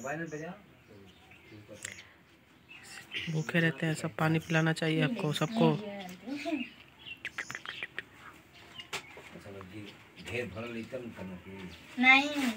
भूखे रहते हैं सब, पानी पिलाना चाहिए आपको सबको। नहीं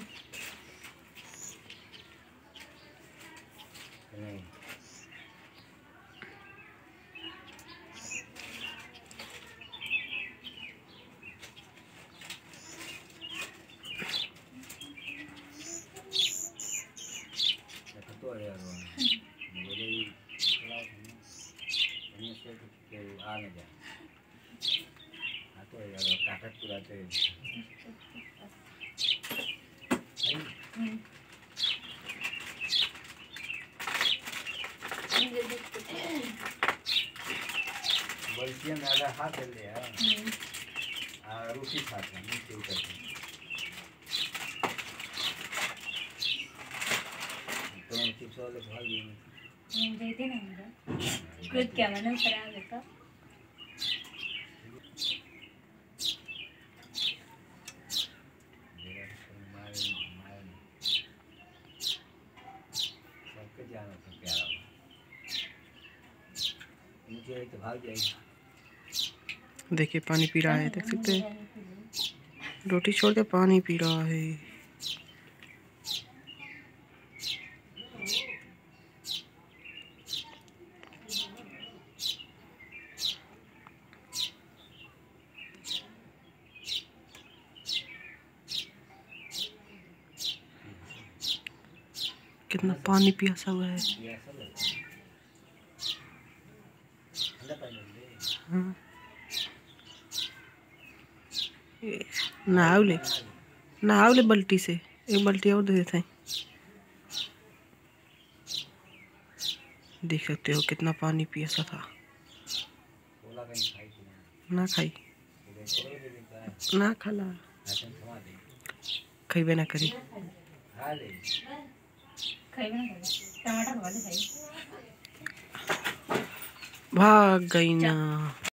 बल्कियां ज्यादा हाथ ले लिया रोटी खाते हैं नीचे उतर तो चिप्स वाले भाग गए दे देना मुझे खुद क्या मैंने ऊपर आ गया तो भाग जाएगी। देखिए पानी पी रहा है, देख सकते हैं, रोटी छोड़ के पानी पी रहा है। कितना पानी पियासा हुआ है। हाँ। नहाओ ले बाल्टी से, एक बाल्टी और दे देते हैं। देख सकते हो कितना पानी पियासा था। ना खाई ना खाला खइबे ना करी, भाग गई ना।